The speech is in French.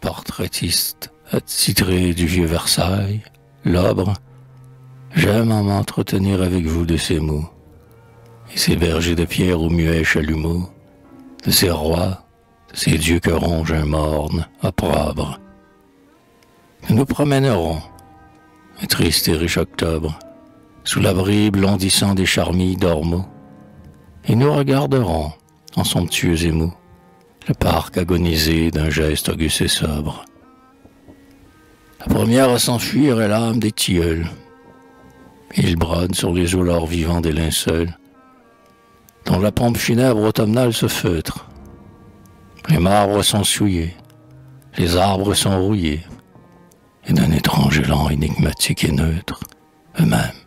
portraitiste attitré du vieux Versailles, l'obre, j'aime à m'entretenir avec vous de ces mots, et ces bergers de pierre aux muets chalumeaux, de ces rois, de ces dieux que ronge un morne, opprobre. Nous nous promènerons, un triste et riche octobre, sous l'abri blondissant des charmilles d'ormeaux, et nous regarderons, en somptueux émou, le parc agonisé d'un geste auguste et sobre. La première à s'enfuir est l'âme des tilleuls. Ils brodent sur les eaux l'or vivant des linceuls, dont la pompe funèbre automnale se feutre. Les marbres sont souillés, les arbres sont rouillés, et d'un étrange élan énigmatique et neutre, eux-mêmes